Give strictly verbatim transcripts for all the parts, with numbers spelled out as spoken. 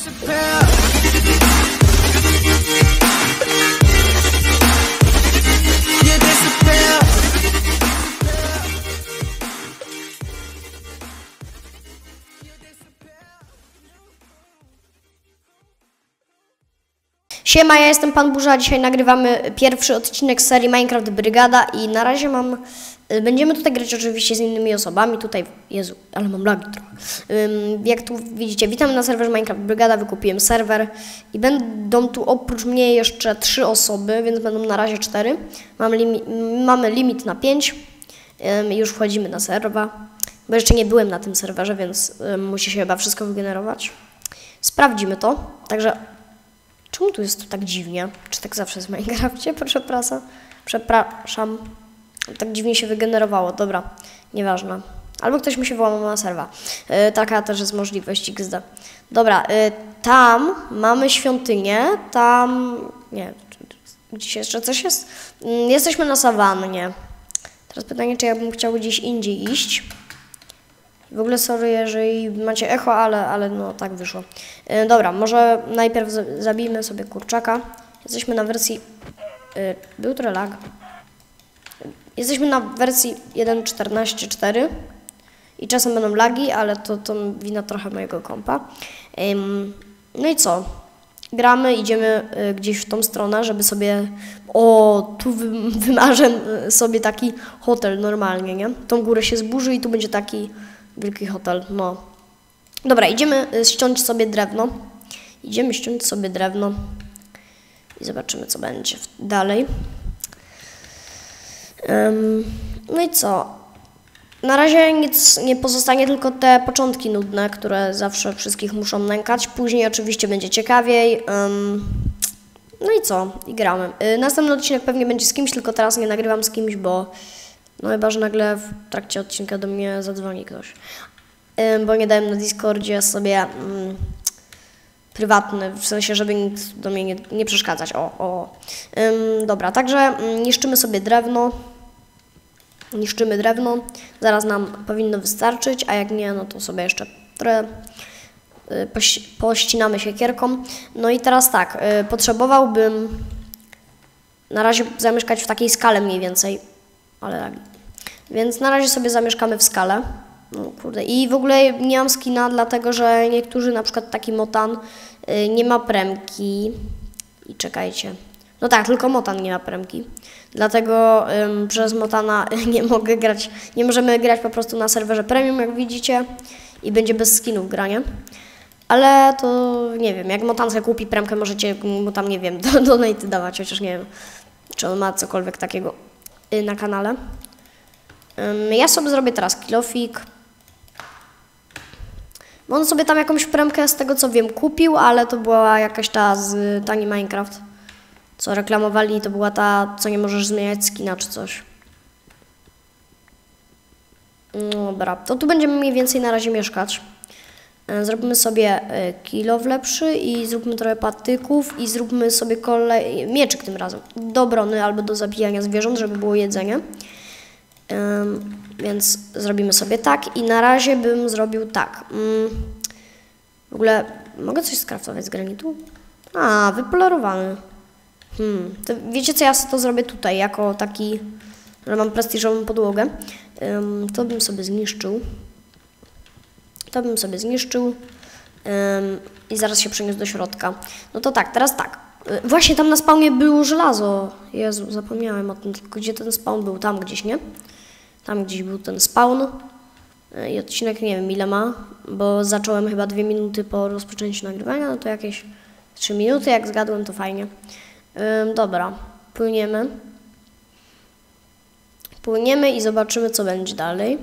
Siema, ja jestem Pan Burza, dzisiaj nagrywamy pierwszy odcinek z serii Minecraft Brygada i na razie mam, będziemy tutaj grać oczywiście z innymi osobami, tutaj, Jezu, ale mam lagi trochę. Jak tu widzicie, witam na serwerze Minecraft Brygada, wykupiłem serwer i będą tu oprócz mnie jeszcze trzy osoby, więc będą na razie cztery. Mam limi mamy limit na pięć, już wchodzimy na serwer, bo jeszcze nie byłem na tym serwerze, więc musi się chyba wszystko wygenerować. Sprawdzimy to, także... Czemu tu jest tu tak dziwnie? Czy tak zawsze jest w Minecrafcie? Przepraszam. Przepraszam. Tak dziwnie się wygenerowało. Dobra, nieważne. Albo ktoś mi się włamał na serwa. Yy, taka też jest możliwość X D. Dobra, yy, tam mamy świątynię. Tam... Nie, gdzieś jeszcze coś jest? Yy, jesteśmy na sawannie. Teraz pytanie, czy ja bym chciał gdzieś indziej iść. W ogóle sorry, jeżeli macie echo, ale, ale no tak wyszło. Yy, dobra, może najpierw zabijmy sobie kurczaka. Jesteśmy na wersji... Yy, był trochę lag. Jesteśmy na wersji jeden czternaście cztery i czasem będą lagi, ale to, to wina trochę mojego kompa. Yy, no i co? Gramy, idziemy yy, gdzieś w tą stronę, żeby sobie... O, tu wy, wymarzę sobie taki hotel normalnie, nie? Tą górę się zburzy i tu będzie taki... Wielki hotel, no. Dobra, idziemy ściąć sobie drewno. Idziemy ściąć sobie drewno. I zobaczymy, co będzie dalej. Um, no i co? Na razie nic nie pozostanie, tylko te początki nudne, które zawsze wszystkich muszą nękać. Później oczywiście będzie ciekawiej. Um, no i co? I gramy. Y, następny odcinek pewnie będzie z kimś, tylko teraz nie nagrywam z kimś, bo... No chyba, że nagle w trakcie odcinka do mnie zadzwoni ktoś. Ym, bo nie dałem na Discordzie sobie ym, prywatny, w sensie, żeby nikt do mnie nie, nie przeszkadzać. O, o. Ym, dobra, także ym, niszczymy sobie drewno. Niszczymy drewno. Zaraz nam powinno wystarczyć, a jak nie, no to sobie jeszcze trochę y, poś, pościnamy siekierką. No i teraz tak, y, potrzebowałbym na razie zamieszkać w takiej skale mniej więcej. Ale tak. Więc na razie sobie zamieszkamy w skale. No kurde. I w ogóle nie mam skina, dlatego że niektórzy, na przykład taki Motan, yy, nie ma premki. I czekajcie. No tak, tylko Motan nie ma premki. Dlatego yy, przez Motana nie mogę grać, nie możemy grać po prostu na serwerze premium, jak widzicie. I będzie bez skinów granie. Ale to nie wiem, jak Motan sobie kupi premkę, możecie mu tam, nie wiem, do donate dawać, chociaż nie wiem, czy on ma cokolwiek takiego na kanale. Ja sobie zrobię teraz kilofik. Bo on sobie tam jakąś premkę, z tego co wiem, kupił, ale to była jakaś ta z Tani Minecraft, co reklamowali, to była ta, co nie możesz zmieniać skina czy coś. Dobra, to tu będziemy mniej więcej na razie mieszkać. Zrobimy sobie kilof lepszy i zróbmy trochę patyków i zróbmy sobie kolej, mieczyk tym razem, do obrony albo do zabijania zwierząt, żeby było jedzenie. Um, więc zrobimy sobie tak i na razie bym zrobił tak. Um, w ogóle mogę coś skraftować z granitu? A, wypolerowany. Hmm, to wiecie co, ja to zrobię tutaj jako taki, że mam prestiżową podłogę. Um, to bym sobie zniszczył. To bym sobie zniszczył um, i zaraz się przeniósł do środka. No to tak, teraz tak. Właśnie tam na spawnie było żelazo. Jezu, zapomniałem o tym, tylko gdzie ten spawn był? Tam gdzieś, nie? Tam gdzieś był ten spawn. I odcinek nie wiem ile ma, bo zacząłem chyba dwie minuty po rozpoczęciu nagrywania, no to jakieś trzy minuty, jak zgadłem, to fajnie. Um, dobra, płyniemy. Płyniemy i zobaczymy, co będzie dalej.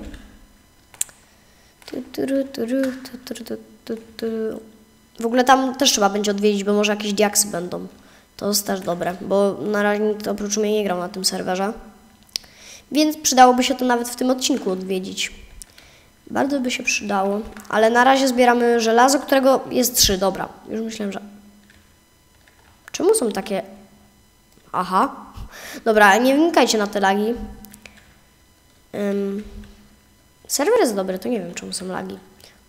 W ogóle tam też trzeba będzie odwiedzić, bo może jakieś diaksy będą. To jest też dobre, bo na razie nikt oprócz mnie nie grał na tym serwerze. Więc przydałoby się to nawet w tym odcinku odwiedzić. Bardzo by się przydało. Ale na razie zbieramy żelazo, którego jest trzy. Dobra, już myślałem, że... Czemu są takie... Aha. Dobra, nie wnikajcie na te lagi. Um... Serwer jest dobry, to nie wiem, czemu są lagi.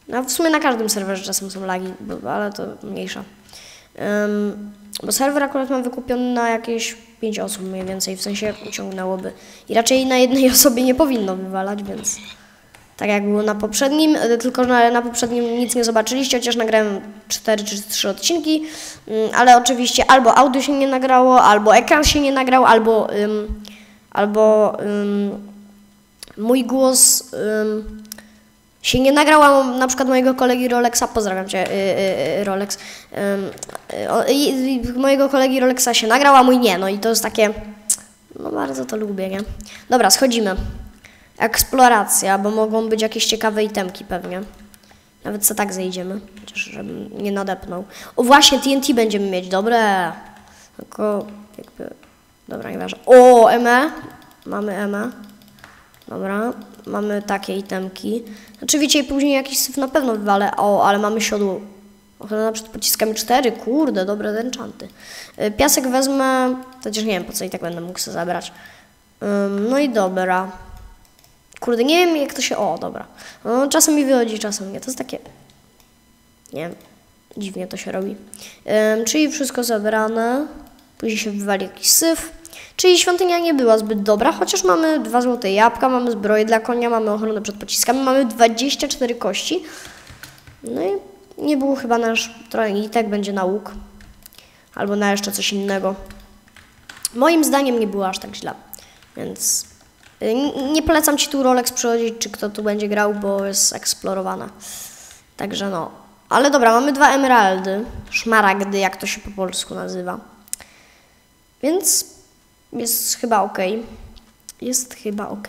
No w sumie na każdym serwerze czasem są lagi, bo, ale to mniejsza. Um, bo serwer akurat mam wykupiony na jakieś pięć osób mniej więcej, w sensie uciągnęłoby. I raczej na jednej osobie nie powinno wywalać, więc tak jak było na poprzednim, tylko na, na poprzednim nic nie zobaczyliście, chociaż nagrałem cztery czy trzy odcinki, um, ale oczywiście albo audio się nie nagrało, albo ekran się nie nagrał, albo, um, albo um, mój głos um, się nie nagrała, na przykład mojego kolegi Rolexa, pozdrawiam Cię, yy, yy, Rolex, yy, yy, mojego kolegi Rolexa się nagrała, a mój nie, no i to jest takie, no bardzo to lubię, nie? Dobra, schodzimy. Eksploracja, bo mogą być jakieś ciekawe itemki pewnie. Nawet co tak zejdziemy, chociaż żebym nie nadepnął. O właśnie, T N T będziemy mieć, dobre. Tylko jakby, dobra, nieważne. O, M E, mamy M E. Dobra, mamy takie itemki. Znaczy wiecie, później jakiś syf na pewno wywalę. O, ale mamy siodło. Ochrona przed pociskami cztery, kurde, dobre enchanty. Piasek wezmę, chociaż nie wiem po co i tak będę mógł sobie zabrać. Um, no i dobra. Kurde, nie wiem jak to się... O, dobra. No, czasem mi wychodzi, czasem nie. To jest takie... Nie wiem, dziwnie to się robi. Um, czyli wszystko zebrane. Później się wywali jakiś syf. Czyli świątynia nie była zbyt dobra, chociaż mamy dwa złote jabłka, mamy zbroję dla konia, mamy ochronę przed pociskami, mamy dwadzieścia cztery kości. No i nie było chyba nasz trochę i tak będzie na łuk. Albo na jeszcze coś innego. Moim zdaniem nie było aż tak źle. Więc nie polecam Ci tu Rolex przychodzić, czy kto tu będzie grał, bo jest eksplorowana. Także no. Ale dobra, mamy dwa emeraldy. Szmaragdy, jak to się po polsku nazywa. Więc jest chyba ok. Jest chyba ok.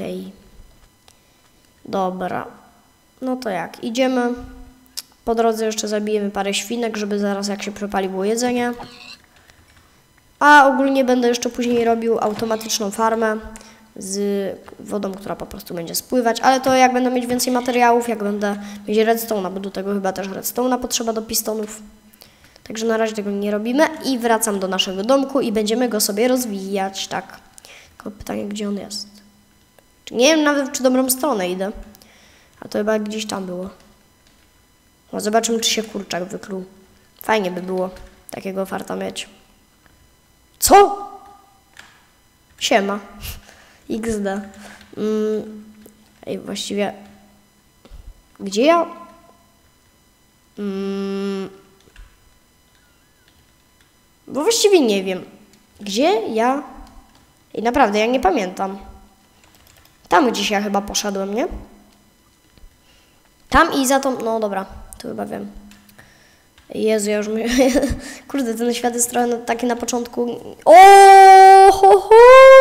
Dobra. No to jak? Idziemy. Po drodze jeszcze zabijemy parę świnek, żeby zaraz jak się przepali było jedzenie. A ogólnie będę jeszcze później robił automatyczną farmę z wodą, która po prostu będzie spływać. Ale to jak będę mieć więcej materiałów, jak będę mieć redstone'a, bo do tego chyba też redstone'a potrzeba do pistonów. Także na razie tego nie robimy i wracam do naszego domku i będziemy go sobie rozwijać, tak. Tylko pytanie, gdzie on jest. Nie wiem nawet, czy dobrą stronę idę. A to chyba gdzieś tam było. No zobaczymy, czy się kurczak wykluł. Fajnie by było takiego farta mieć. Co? Siema. iks de. Mm. Ej, właściwie... Gdzie ja? Mm. Bo właściwie nie wiem. Gdzie ja? I naprawdę, ja nie pamiętam. Tam gdzieś ja chyba poszedłem, nie? Tam i za tą... No dobra, to chyba wiem. Jezu, ja już my... Kurde, ten świat jest trochę taki na początku... O! Ho, ho,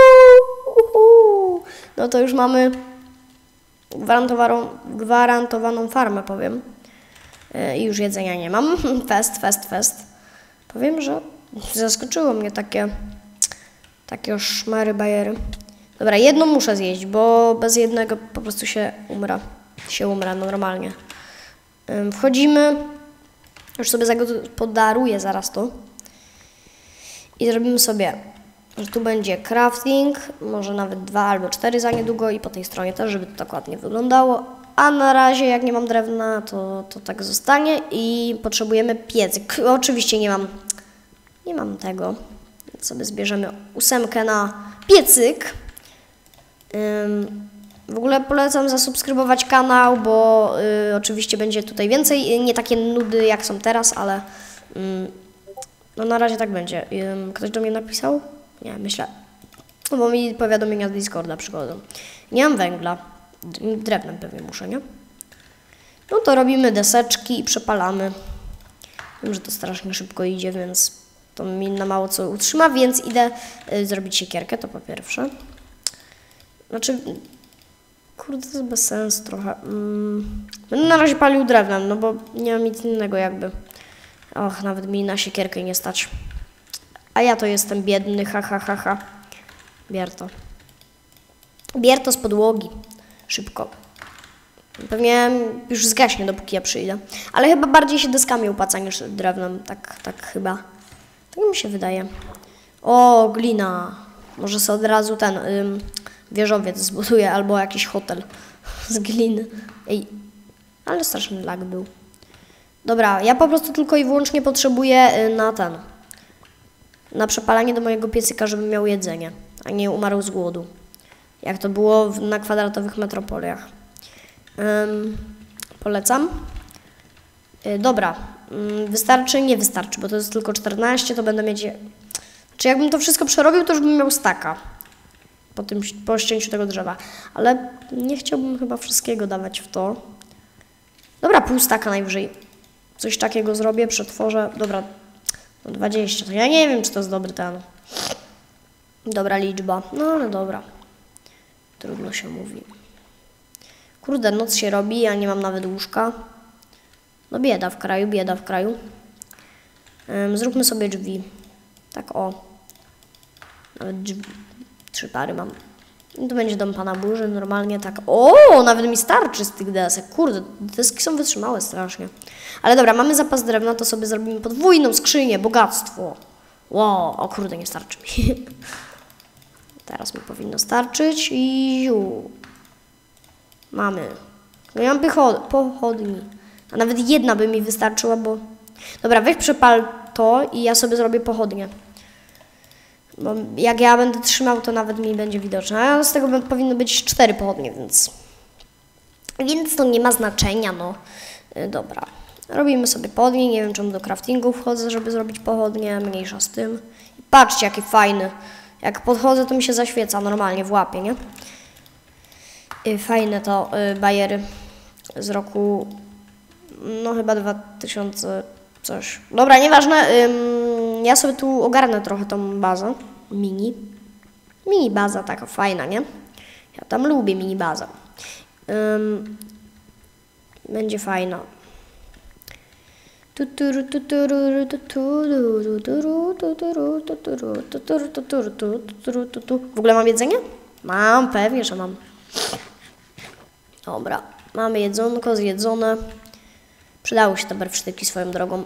ho. No to już mamy gwarantowaną, gwarantowaną farmę, powiem. I już jedzenia nie mam. Fest, fest, fest. Powiem, że zaskoczyło mnie takie... Takie szmary bajery. Dobra, jedno muszę zjeść, bo bez jednego po prostu się umrę. Się umrę normalnie. Wchodzimy. Już sobie podaruję zaraz to. I zrobimy sobie, że tu będzie crafting, może nawet dwa albo cztery za niedługo i po tej stronie też, żeby to tak ładnie wyglądało. A na razie, jak nie mam drewna, to, to tak zostanie i potrzebujemy piecyk. Oczywiście nie mam, nie mam tego. Więc sobie zbierzemy ósemkę na piecyk. Ym, w ogóle polecam zasubskrybować kanał, bo y, oczywiście będzie tutaj więcej, nie takie nudy jak są teraz, ale y, no na razie tak będzie. Y, ktoś do mnie napisał? Nie, myślę, no bo mi powiadomienia z Discorda przychodzą. Nie mam węgla, drewnem pewnie muszę, nie? No to robimy deseczki i przepalamy. Wiem, że to strasznie szybko idzie, więc to mi na mało co utrzyma, więc idę y, zrobić siekierkę, to po pierwsze. Znaczy... Kurde, to jest bez sensu trochę. Mm. Będę na razie palił drewnem, no bo nie mam nic innego jakby. Och, nawet mi na siekierkę nie stać. A ja to jestem biedny, ha, ha, ha, ha. Bier to. Bier to z podłogi. Szybko. Pewnie już zgaśnie, dopóki ja przyjdę. Ale chyba bardziej się deskami opłaca niż drewnem. Tak, tak chyba. Tak mi się wydaje. O, glina. Może sobie od razu ten... Ym, wieżowiec zbuduję albo jakiś hotel z gliny. Ej, Ale straszny lag był. Dobra, ja po prostu tylko i wyłącznie potrzebuję na ten, na przepalanie do mojego piecyka, żeby miał jedzenie, a nie umarł z głodu. Jak to było w, na kwadratowych metropoliach. Um, polecam. Yy, dobra, yy, wystarczy? Nie wystarczy, bo to jest tylko czternaście, to będę mieć... Znaczy jakbym to wszystko przerobił, to już bym miał staka. Po, tym, po ścięciu tego drzewa. Ale nie chciałbym chyba wszystkiego dawać w to. Dobra, pół staka najwyżej. Coś takiego zrobię, przetworzę. Dobra, no dwadzieścia. To ja nie wiem, czy to jest dobry ten. Dobra liczba. No ale dobra. Trudno się mówi. Kurde, noc się robi, ja nie mam nawet łóżka. No bieda w kraju, bieda w kraju. Um, zróbmy sobie drzwi. Tak o. Nawet drzwi. Trzy pary mam. I to będzie dom pana burzy, normalnie tak. O, nawet mi starczy z tych desek. Kurde, deski są wytrzymałe strasznie. Ale dobra, mamy zapas drewna, to sobie zrobimy podwójną skrzynię, bogactwo. Wow, o kurde, nie starczy mi. Teraz mi powinno starczyć i ziu. Mamy. No ja mam pochodni. A nawet jedna by mi wystarczyła, bo... Dobra, weź przepal to i ja sobie zrobię pochodnie. Bo jak ja będę trzymał, to nawet mi będzie widoczne. A z tego powinno być cztery pochodnie, więc... Więc to nie ma znaczenia, no. Dobra. Robimy sobie pochodnie. Nie wiem, czemu do craftingu wchodzę, żeby zrobić pochodnie. Mniejsza z tym. Patrzcie, jaki fajny. Jak podchodzę, to mi się zaświeca normalnie w łapie, nie? Fajne to y, bajery z roku... No chyba dwa tysiące coś. Dobra, nieważne. Ym, ja sobie tu ogarnę trochę tą bazę. Mini. Mini baza taka fajna, nie? Ja tam lubię mini bazę. Ym, będzie fajna. W ogóle mam jedzenie? Mam, pewnie, że mam. Dobra, mamy jedzonko zjedzone. Przydały się te barwsztyki swoją drogą.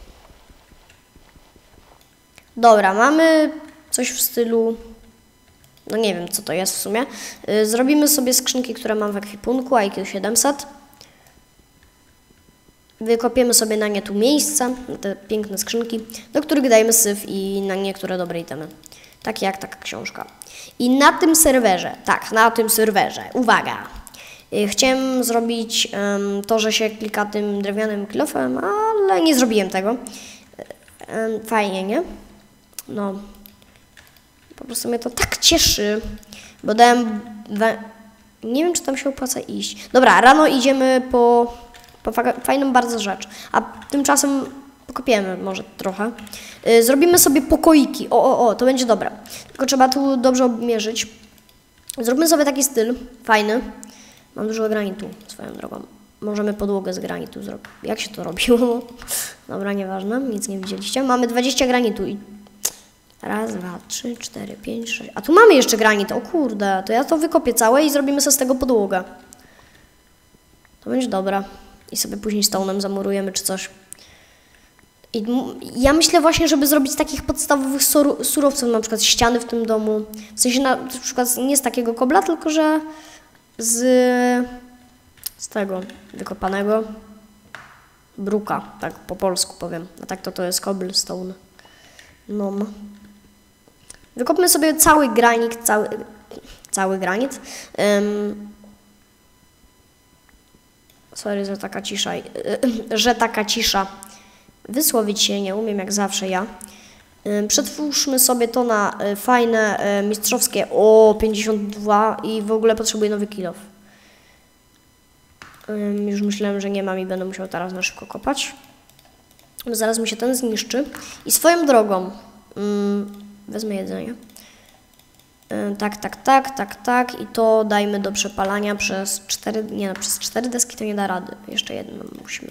Dobra, mamy coś w stylu... No nie wiem, co to jest w sumie. Yy, zrobimy sobie skrzynki, które mam w ekwipunku, I Q siedemset. Wykopiemy sobie na nie tu miejsca, na te piękne skrzynki, do których dajemy syf i na niektóre dobre itemy. Takie jak taka książka. I na tym serwerze, tak, na tym serwerze, uwaga, yy, chciałem zrobić um, to, że się klika tym drewnianym kilofem, ale nie zrobiłem tego. Yy, fajnie, nie? No, po prostu mnie to tak cieszy, bo dałem... Nie wiem, czy tam się opłaca iść. Dobra, rano idziemy po... Po fajną bardzo rzecz. A tymczasem pokopiemy może trochę. Yy, zrobimy sobie pokoiki. O, o, o, to będzie dobre. Tylko trzeba tu dobrze obmierzyć. Zróbmy sobie taki styl fajny. Mam dużo granitu swoją drogą. Możemy podłogę z granitu zrobić. Jak się to robiło? Dobra, nieważne. Nic nie widzieliście. Mamy dwadzieścia granitu i... Raz, dwa, trzy, cztery, pięć, sześć. A tu mamy jeszcze granit. O kurde, to ja to wykopię całe i zrobimy sobie z tego podłogę. To będzie dobre. I sobie później stone'em zamurujemy czy coś. I ja myślę właśnie, żeby zrobić z takich podstawowych surowców, na przykład ściany w tym domu. W sensie na, na przykład nie z takiego kobla, tylko że z, z tego wykopanego bruka, tak po polsku powiem. A tak to to jest cobblestone. No. Wykopmy sobie cały granit, cały, cały granit. Um, Sorry, że taka cisza, że taka cisza. Wysłowić się nie umiem, jak zawsze ja. Przetwórzmy sobie to na fajne, mistrzowskie o pięćdziesiąt dwa i w ogóle potrzebuję nowy kilof. Już myślałem, że nie mam i będę musiał teraz na szybko kopać. Zaraz mi się ten zniszczy. I swoją drogą, wezmę jedzenie. Tak, tak, tak, tak, tak i to dajmy do przepalania przez cztery, nie no, przez cztery deski to nie da rady. Jeszcze jedną musimy.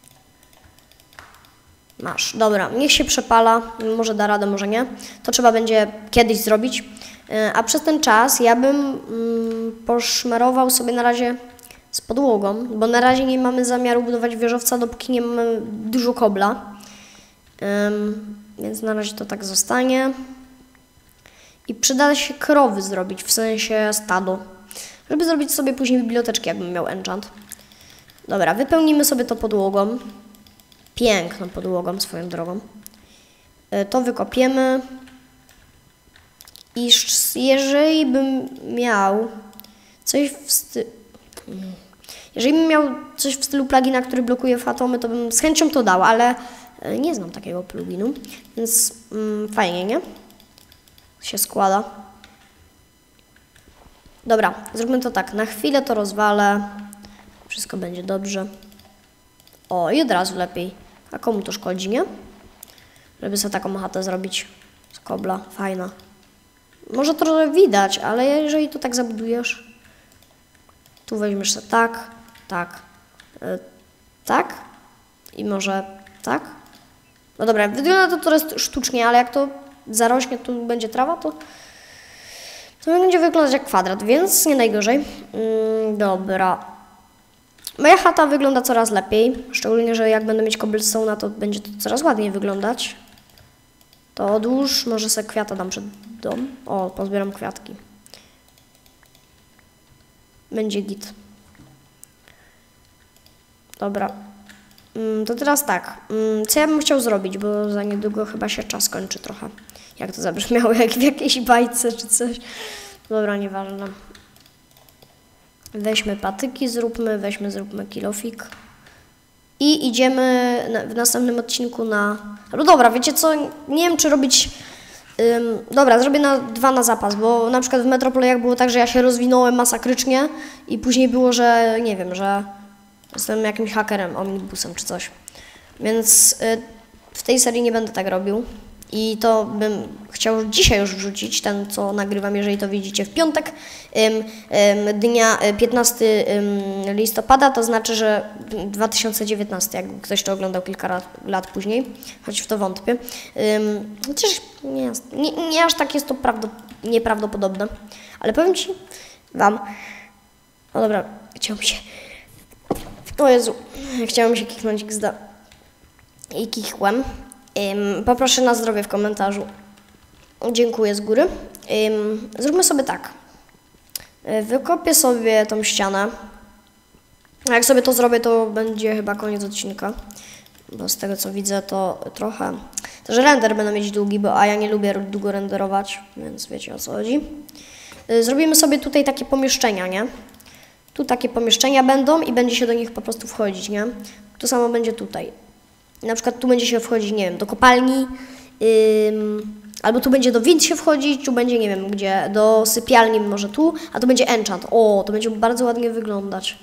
Masz, dobra, niech się przepala, może da radę, może nie. To trzeba będzie kiedyś zrobić. A przez ten czas ja bym mm, poszmerował sobie na razie z podłogą, bo na razie nie mamy zamiaru budować wieżowca, dopóki nie mamy dużo kobla. Um, więc na razie to tak zostanie. I przyda się krowy zrobić, w sensie stado. Żeby zrobić sobie później biblioteczki, jakbym miał enchant. Dobra, wypełnimy sobie to podłogą. Piękną podłogą, swoją drogą. To wykopiemy. I jeżeli bym miał coś w stylu... Jeżeli bym miał coś w stylu plugina, który blokuje fatomy, to bym z chęcią to dał, ale nie znam takiego pluginu, więc mm, fajnie, nie? Się składa. Dobra, zróbmy to tak. Na chwilę to rozwalę. Wszystko będzie dobrze. O, i od razu lepiej. A komu to szkodzi, nie? Żeby sobie taką chatę zrobić z kobla. Fajna. Może trochę widać, ale jeżeli to tak zabudujesz, tu weźmiesz sobie tak, tak, yy, tak i może tak. No dobra, wygląda to teraz sztucznie, ale jak to zarośnie, tu będzie trawa, to to będzie wyglądać jak kwadrat, więc nie najgorzej. Yy, dobra. Moja chata wygląda coraz lepiej, szczególnie, że jak będę mieć cobblestone'a, to będzie to coraz ładniej wyglądać. To odłóż, może sobie kwiata dam przed dom. O, pozbieram kwiatki. Będzie git. Dobra. To teraz tak. Co ja bym chciał zrobić, bo za niedługo chyba się czas kończy trochę. Jak to zabrzmiało, jak w jakiejś bajce czy coś. Dobra, nieważne. Weźmy patyki, zróbmy, weźmy, zróbmy kilofik. I idziemy na, w następnym odcinku na... No dobra, wiecie co, nie wiem czy robić... Ym, dobra, zrobię na dwa na zapas, bo na przykład w Metropolejach było tak, że ja się rozwinąłem masakrycznie i później było, że nie wiem, że jestem jakimś hakerem, omnibusem czy coś. Więc y, w tej serii nie będę tak robił. I to bym chciał dzisiaj już wrzucić, ten co nagrywam, jeżeli to widzicie w piątek, ym, ym, dnia piętnastego listopada, to znaczy, że dwa tysiące dziewiętnasty, jak ktoś to oglądał kilka lat, lat później, choć w to wątpię. Ym, chociaż nie, nie, nie aż tak jest to prawdo, nieprawdopodobne, ale powiem Ci Wam, no dobra, chciałam się, o Jezu, chciałam się kiknąć gzda i kikłem. Um, poproszę na zdrowie w komentarzu. Dziękuję z góry. Um, zróbmy sobie tak. Wykopię sobie tą ścianę. A jak sobie to zrobię, to będzie chyba koniec odcinka. Bo z tego co widzę, to trochę... Też render będę mieć długi, bo a ja nie lubię długo renderować, więc wiecie o co chodzi. Zrobimy sobie tutaj takie pomieszczenia, nie? Tu takie pomieszczenia będą i będzie się do nich po prostu wchodzić, nie? To samo będzie tutaj. Na przykład tu będzie się wchodzić, nie wiem, do kopalni, ym, albo tu będzie do wind się wchodzić, tu będzie, nie wiem, gdzie, do sypialni może tu, a tu będzie enchant. O, to będzie bardzo ładnie wyglądać.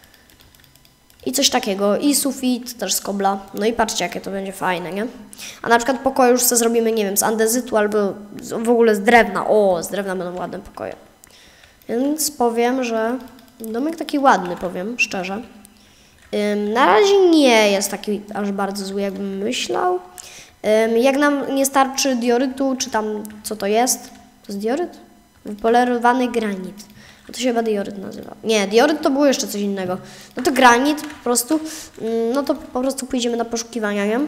I coś takiego. I sufit też z kobla. No i patrzcie, jakie to będzie fajne, nie? A na przykład pokoje już sobie zrobimy, nie wiem, z andezytu albo w ogóle z drewna. O, z drewna będą ładne pokoje. Więc powiem, że domek taki ładny, powiem szczerze. Ym, na razie nie jest taki aż bardzo zły, jakbym myślał. Ym, jak nam nie starczy diorytu, czy tam co to jest? To jest dioryt? Wypolerowany granit. No to się chyba dioryt nazywa. Nie, dioryt to było jeszcze coś innego. No to granit po prostu, ym, no to po prostu pójdziemy na poszukiwania, nie?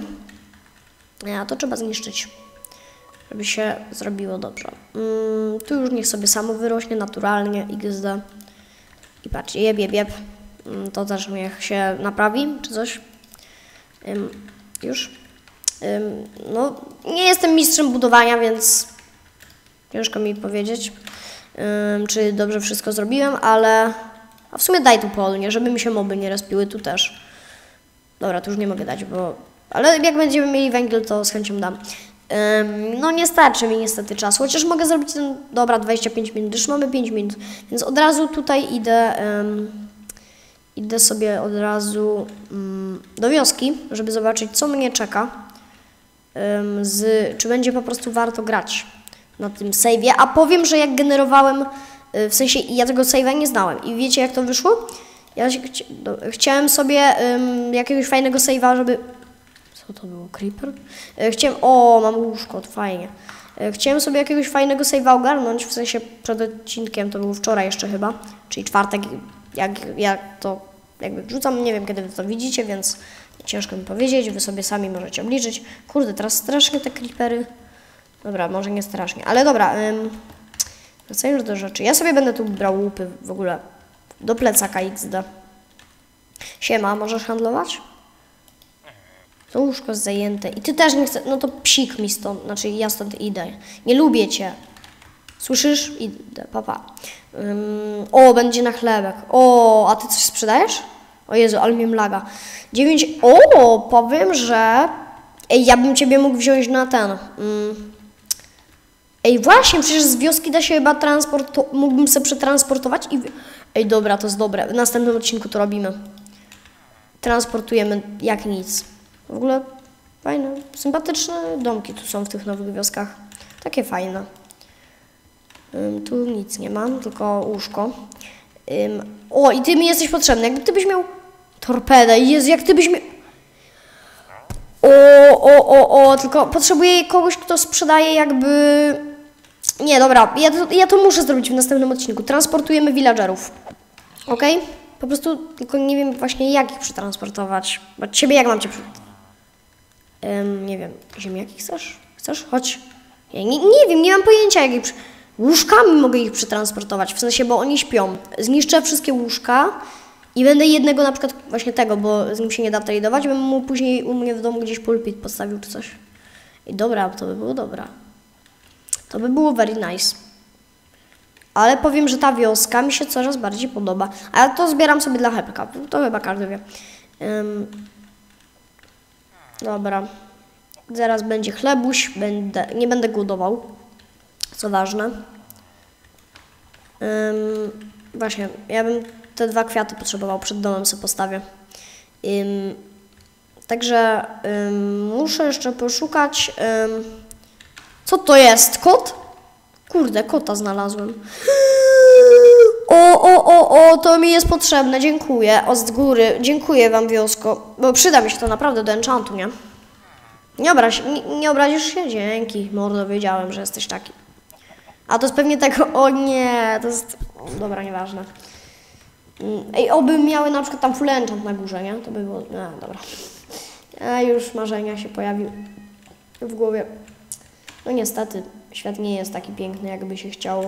A to trzeba zniszczyć, żeby się zrobiło dobrze. Ym, tu już niech sobie samo wyrośnie naturalnie, iks de. I patrzcie, jeb, jeb, jeb. To też niech się naprawi, czy coś. Ym, już. Ym, no, nie jestem mistrzem budowania, więc ciężko mi powiedzieć, ym, czy dobrze wszystko zrobiłem, ale... A w sumie daj tu pol, nie? Żeby mi się moby nie respiły, tu też. Dobra, tu już nie mogę dać, bo... Ale jak będziemy mieli węgiel, to z chęcią dam. Ym, no nie starczy mi niestety czasu, chociaż mogę zrobić ten... Dobra, dwadzieścia pięć minut, już mamy pięć minut, więc od razu tutaj idę... Ym, Idę sobie od razu um, do wioski, żeby zobaczyć, co mnie czeka. Um, z, czy będzie po prostu warto grać na tym save'ie. A powiem, że jak generowałem, w sensie ja tego save'a nie znałem. I wiecie, jak to wyszło? Ja się, chci do, chciałem sobie um, jakiegoś fajnego save'a, żeby... Co to było? Creeper? Chciałem... O, mam łóżko, to fajnie. Chciałem sobie jakiegoś fajnego save'a ogarnąć, w sensie przed odcinkiem, to był wczoraj jeszcze chyba, czyli czwartek. Jak ja to jakby wrzucam, nie wiem kiedy wy to widzicie, więc ciężko mi powiedzieć, wy sobie sami możecie obliczyć. Kurde, teraz strasznie te creepery. Dobra, może nie strasznie, ale dobra. Ym, wracając do rzeczy. Ja sobie będę tu brał łupy w ogóle do plecaka iks de. Siema, możesz handlować? To łóżko jest zajęte. I ty też nie chcesz, no to psik mi stąd, znaczy ja stąd idę. Nie lubię cię. Słyszysz? Idę, papa. Um, o, będzie na chlebek. O, a ty coś sprzedajesz? O Jezu, ale mnie laga. Dziewięć, o, powiem, że... Ej, ja bym ciebie mógł wziąć na ten... Um. Ej, właśnie, przecież z wioski da się chyba transport... Mógłbym sobie przetransportować i... Ej, dobra, to jest dobre. W następnym odcinku to robimy. Transportujemy jak nic. W ogóle fajne, sympatyczne domki tu są w tych nowych wioskach. Takie fajne. Um, tu nic nie mam, tylko łóżko. Um, o, i ty mi jesteś potrzebny. Jakby ty byś miał torpedę. Jezu, jak ty byś miał... O, o, o, o, tylko potrzebuję kogoś, kto sprzedaje jakby... Nie, dobra, ja to, ja to muszę zrobić w następnym odcinku. Transportujemy villagerów. Okej? Okay? Po prostu tylko nie wiem właśnie jak ich przetransportować. Bo ciebie jak mam cię... Um, nie wiem, ziemniaki chcesz? Chcesz? Chodź. Ja nie, nie wiem, nie mam pojęcia jak ich... Przy... Łóżkami mogę ich przetransportować, w sensie, bo oni śpią. Zniszczę wszystkie łóżka i będę jednego na przykład właśnie tego, bo z nim się nie da tradeować, bym mu później u mnie w domu gdzieś pulpit postawił czy coś. I dobra, to by było dobra. To by było very nice. Ale powiem, że ta wioska mi się coraz bardziej podoba. A ja to zbieram sobie dla Hepka. To chyba każdy wie. Um, dobra. Zaraz będzie chlebuś. Będę, nie będę głodował. Co ważne. Um, właśnie, ja bym te dwa kwiaty potrzebował. Przed domem sobie postawię. Um, także um, muszę jeszcze poszukać... Um, co to jest? Kot? Kurde, kota znalazłem. O, o, o, o, to mi jest potrzebne, dziękuję. O, z góry, dziękuję wam, wiosko. Bo przyda mi się to naprawdę do enchantu, nie? Nie, obraź, nie, nie obrazisz się? Dzięki, mordo, wiedziałem, że jesteś taki. A to jest pewnie tego, o nie, to jest... Dobra, nieważne. Ej, oby miały na przykład tam full enchant na górze, nie? To by było... No, dobra. A już marzenia się pojawiły w głowie. No niestety, świat nie jest taki piękny, jakby się chciało.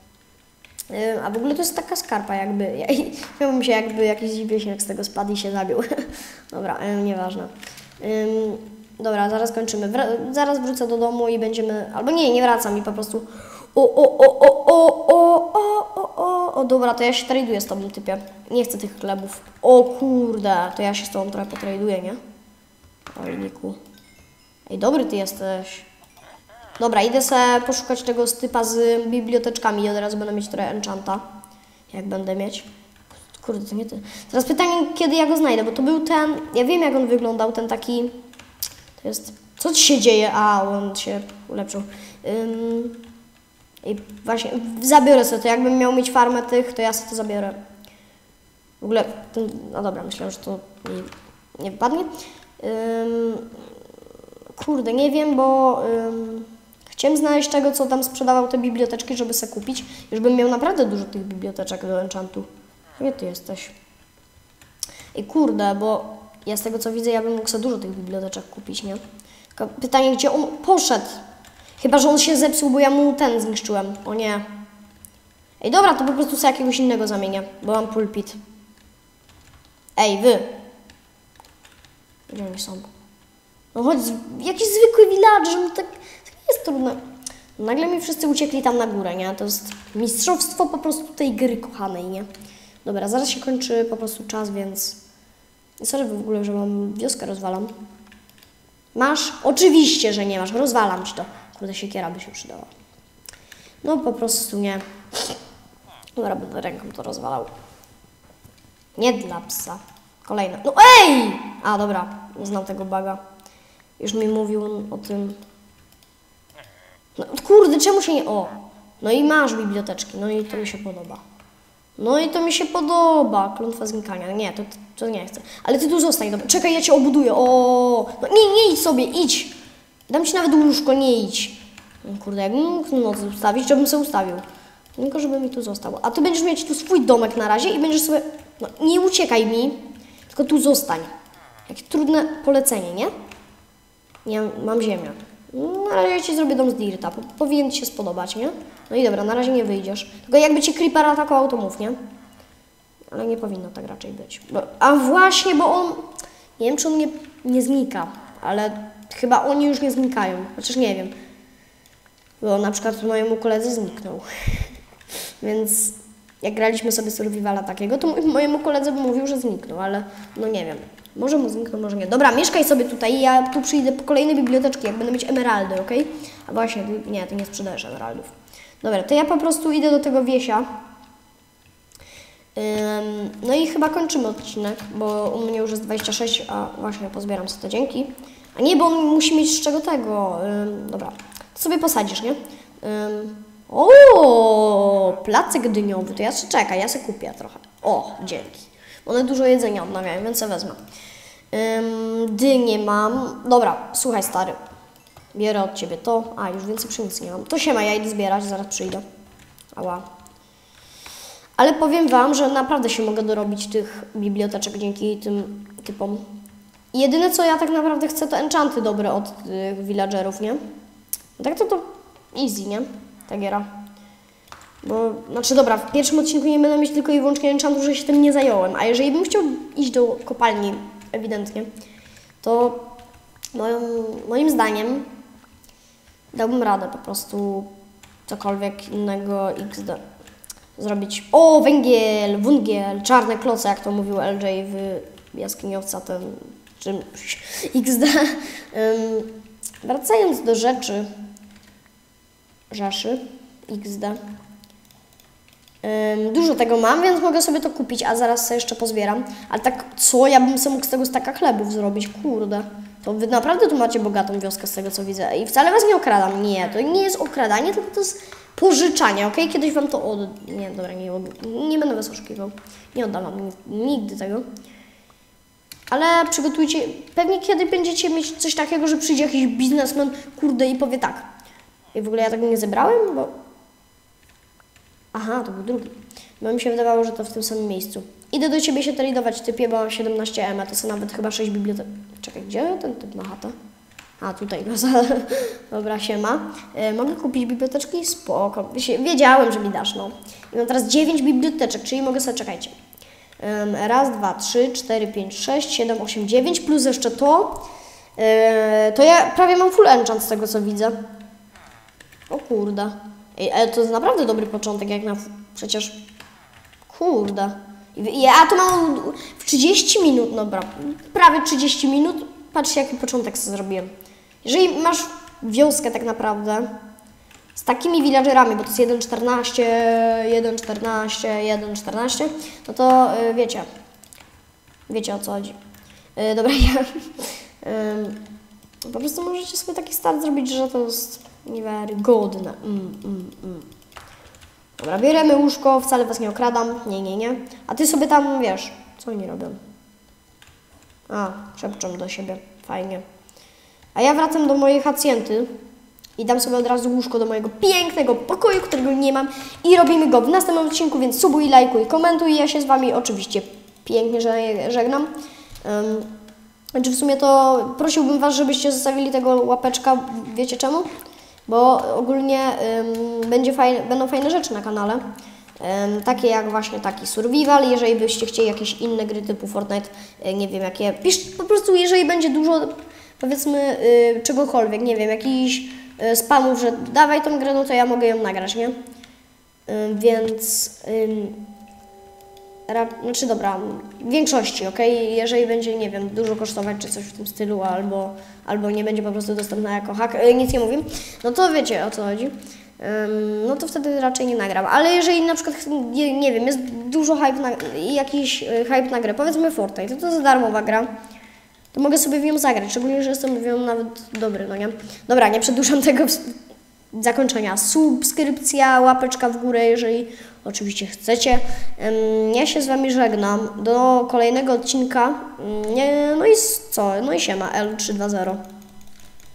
Yy, a w ogóle to jest taka skarpa, jakby... Ja, miałbym się, jakby jakiś wieśniak z tego spadł i się zabił. Dobra, yy, nieważne. Yy, dobra, zaraz kończymy. Wra zaraz wrócę do domu i będziemy... Albo nie, nie wracam i po prostu... O, o, o, o, o, o, o, o, o, o, dobra, to ja się traduję z tobą, typie. Nie chcę tych chlebów. O kurde, to ja się z tobą trochę potraduję, nie? Oj, Niku. Ej, dobry ty jesteś. Dobra, idę sobie poszukać tego typa z biblioteczkami i od razu będę mieć trochę enchanta. Jak będę mieć. Kurde, to nie ty. Teraz pytanie, kiedy ja go znajdę, bo to był ten... Ja wiem, jak on wyglądał, ten taki... To jest... Co ci się dzieje? A, on się ulepszył. Ym... I właśnie, zabiorę sobie to. Jakbym miał mieć farmę tych, to ja sobie to zabiorę. W ogóle... Ten... No dobra, myślałem, że to nie, nie wypadnie. Ym... Kurde, nie wiem, bo... Ym... Chciałem znaleźć tego, co tam sprzedawał te biblioteczki, żeby se kupić. Już bym miał naprawdę dużo tych biblioteczek do enchantu. Gdzie ty jesteś? I kurde, bo ja z tego, co widzę, ja bym mógł sobie dużo tych biblioteczek kupić, nie? Tylko pytanie, gdzie on poszedł? Chyba, że on się zepsuł, bo ja mu ten zniszczyłem. O nie. Ej, dobra, to po prostu sobie jakiegoś innego zamienię, bo mam pulpit. Ej, wy. Gdzie oni są? No chodź, jakiś zwykły villager, no tak... Jest trudne. Nagle mi wszyscy uciekli tam na górę, nie? To jest mistrzostwo po prostu tej gry kochanej, nie? Dobra, zaraz się kończy po prostu czas, więc... Sorry w ogóle, że mam wioskę rozwalam. Masz? Oczywiście, że nie masz. Rozwalam ci to. Kurde, siekiera by się przydała. No po prostu nie. Dobra, będę ręką to rozwalał. Nie dla psa. Kolejne. No ej! A, dobra. Nie znam tego buga. Już mi mówił o tym... No kurde, czemu się nie... O! No i masz biblioteczki, no i to mi się podoba. No i to mi się podoba. Klątwa znikania. Nie, to, to nie chcę. Ale ty tu zostań, dobra. Czekaj, ja cię obuduję. O! No nie, nie idź sobie, idź! Dam ci nawet łóżko, nie idź. No, kurde, jak mógł noc ustawić, to bym sobie ustawił. Tylko żeby mi tu zostało. A ty będziesz mieć tu swój domek na razie i będziesz sobie... No, nie uciekaj mi, tylko tu zostań. Jakie trudne polecenie, nie? Nie, mam ziemię. Na razie ci zrobię dom z dirta, powinien ci się spodobać, nie? No i dobra, na razie nie wyjdziesz. Tylko jakby cię creeper atakował, to mów, nie? ale nie powinno tak raczej być. Bo, a właśnie, bo on, nie wiem, czy on nie, nie znika, ale chyba oni już nie znikają, chociaż nie wiem. Bo na przykład mojemu koledze zniknął. Więc jak graliśmy sobie survivala takiego, to mojemu koledze by mówił, że zniknął, ale no nie wiem. Może mu zniknął, może nie. Dobra, mieszkaj sobie tutaj i ja tu przyjdę po kolejne biblioteczki, jak będę mieć emeraldy, ok? A właśnie, ty, nie, ty nie sprzedajesz emeraldów. Dobra, to ja po prostu idę do tego wiesia. Ym, no i chyba kończymy odcinek, bo u mnie już jest dwadzieścia sześć, a właśnie pozbieram sobie te dzięki. A nie, bo on musi mieć z czego tego. Ym, dobra, to sobie posadzisz, nie? Ym, o, placek dyniowy, to ja się czekaj, ja sobie kupię trochę. O, dzięki. One dużo jedzenia odnawiają, więc ja wezmę. Ym, dynię mam. Dobra, słuchaj stary. Bierę od ciebie to. A, już więcej pszenicy nie mam. To siema, ja idę zbierać, zaraz przyjdę. Ała. Ale powiem wam, że naprawdę się mogę dorobić tych biblioteczek dzięki tym typom. Jedyne co ja tak naprawdę chcę to enchanty dobre od tych villagerów, nie? No tak to to easy, nie? Ta giera. Bo, znaczy dobra, w pierwszym odcinku nie będę mieć tylko i wyłącznie enchantów, że się tym nie zająłem. A jeżeli bym chciał iść do kopalni, ewidentnie, to moim, moim zdaniem dałbym radę po prostu cokolwiek innego X D zrobić. O, węgiel, wungiel, czarne kloce, jak to mówił L J w jaskiniowca ten czymś X D. Um, wracając do rzeczy, rzeszy X D. Um, dużo tego mam, więc mogę sobie to kupić, a zaraz sobie jeszcze pozbieram. Ale tak, co ja bym sobie mógł z tego staka chlebów zrobić? Kurde. To wy naprawdę tu macie bogatą wioskę z tego, co widzę. I wcale was nie okradam. Nie, to nie jest okradanie, tylko to jest pożyczanie, ok? Kiedyś wam to od... Nie, dobra, nie, nie będę was oszukiwał. Nie oddam wam nigdy tego. Ale przygotujcie... Pewnie kiedy będziecie mieć coś takiego, że przyjdzie jakiś biznesmen, kurde, i powie tak. I w ogóle ja tego nie zebrałem, bo... Aha, to był drugi. Bo mi się wydawało, że to w tym samym miejscu. Idę do ciebie się tradować, typie, bo mam siedemnaście M, a to są nawet chyba sześć bibliotek. Czekaj, gdzie ten typ ma chatę? A, tutaj. Dobra, siema. E, mogę kupić biblioteczki? Spoko. Wiedziałem, że mi dasz, no. I mam teraz dziewięć biblioteczek, czyli mogę sobie, czekajcie. Um, raz, dwa, trzy, cztery, pięć, sześć, siedem, osiem, dziewięć, plus jeszcze to. E, to ja prawie mam full enchant z tego, co widzę. O kurde. Ej, ale to jest naprawdę dobry początek, jak na... Przecież... Kurde. Ja to mam w trzydzieści minut, dobra, prawie trzydzieści minut. Patrzcie, jaki początek sobie zrobiłem. Jeżeli masz wioskę tak naprawdę z takimi villagerami, bo to jest jeden czternaście, jeden czternaście, jeden czternaście, no to yy, wiecie, wiecie o co chodzi. Yy, dobra, ja, yy, po prostu możecie sobie taki start zrobić, że to jest niewiarygodne. Mm, mm, mm. Dobra, bierzemy łóżko, wcale was nie okradam, nie, nie, nie. A ty sobie tam, wiesz, co oni robią? A, szepczą do siebie, fajnie. A ja wracam do mojej hacjenty i dam sobie od razu łóżko do mojego pięknego pokoju, którego nie mam i robimy go w następnym odcinku, więc subuj, lajkuj, komentuj. Ja się z wami oczywiście pięknie żegnam. Um, znaczy w sumie to prosiłbym was, żebyście zostawili tego łapeczka, wiecie czemu? Bo ogólnie ym, będzie fajne, będą fajne rzeczy na kanale, ym, takie jak właśnie taki survival, jeżeli byście chcieli jakieś inne gry typu Fortnite, yy, nie wiem jakie, pisz, po prostu jeżeli będzie dużo, powiedzmy, yy, czegokolwiek, nie wiem, jakichś yy, spamów, że dawaj tą grę, no to ja mogę ją nagrać, nie? Yy, więc, yy, ra, znaczy dobra, w większości, ok? Jeżeli będzie, nie wiem, dużo kosztować czy coś w tym stylu, albo, albo nie będzie po prostu dostępna jako hack, yy, nic nie mówię, no to wiecie o co chodzi. Um, no to wtedy raczej nie nagram. Ale jeżeli na przykład, nie, nie wiem, jest dużo hype na, jakiś y, hype na grę, powiedzmy Fortnite, to to jest darmowa gra, to mogę sobie w nią zagrać, szczególnie, że jestem w nią nawet dobry, no nie? Dobra, nie przedłużam tego zakończenia. Subskrypcja, łapeczka w górę, jeżeli oczywiście chcecie. Um, ja się z wami żegnam. Do kolejnego odcinka. Um, nie, no i co? No i siema, L trzysta dwadzieścia.